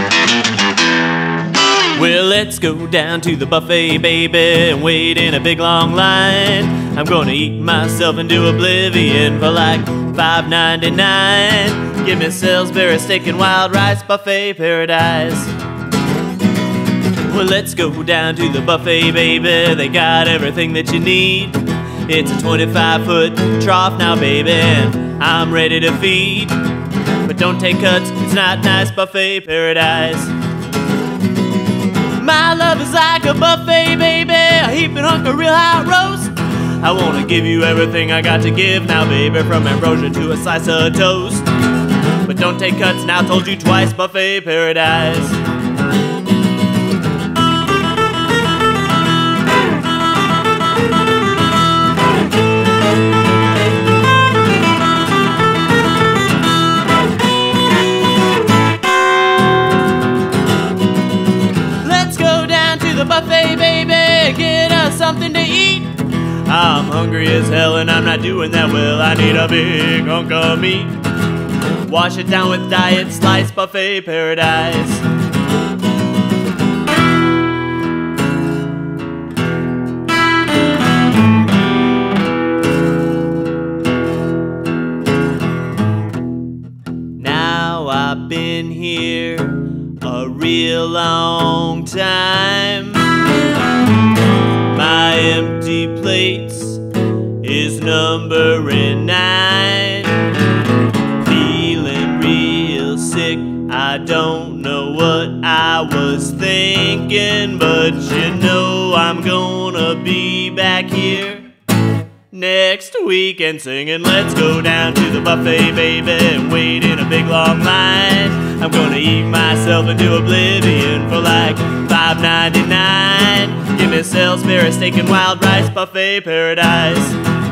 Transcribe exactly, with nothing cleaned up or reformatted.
Well, let's go down to the buffet, baby, and wait in a big long line. I'm gonna eat myself into oblivion for like five ninety-nine. Give me Salisbury steak and wild rice, buffet paradise. Well, let's go down to the buffet, baby. They got everything that you need. It's a twenty-five foot trough now, baby, and I'm ready to feed. But don't take cuts, it's not nice, buffet paradise. My love is like a buffet, baby, a heaping hunk of real hot roast. I wanna give you everything I got to give now, baby, from ambrosia to a slice of toast. But don't take cuts, now told you twice, buffet paradise. Buffet, baby, get us something to eat. I'm hungry as hell and I'm not doing that well. I need a big hunk of meat. Wash it down with diet slice, buffet paradise. Now I've been here a real long time. My empty plates is numbering nine. Feeling real sick, I don't know what I was thinking, but you know I'm gonna be back here next week and singing. Let's go down to the buffet, baby, and wait in a big long line. I'm gonna eat myself into oblivion for like five ninety-nine. Give me Salisbury steak and wild rice, buffet paradise.